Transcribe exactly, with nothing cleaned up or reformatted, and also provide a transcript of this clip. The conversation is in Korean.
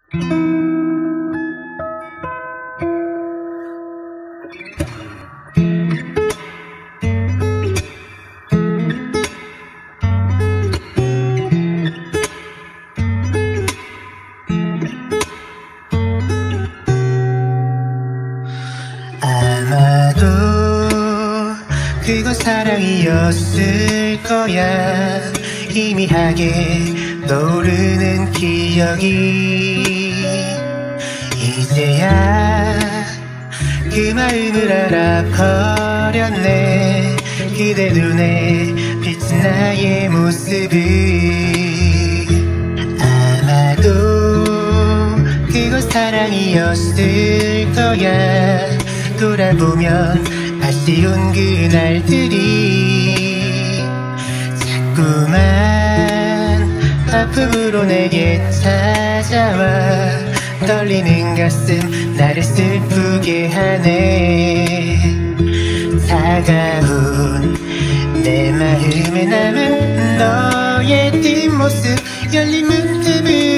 아마도 그건 사랑이었을 거야. 희미하게 떠오르는 기억이 이제야 그 마음을 알아버렸네. 그대 눈에 비친 나의 모습을. 아마도 그건 사랑이었을 거야. 돌아보면 아쉬운 그날들이 자꾸만 아픔으로 내게 찾아와. 떨리는 가슴 나를 슬프게 하네. 차가운 내 마음에 남은 너의 뒷모습. 열린 문틈을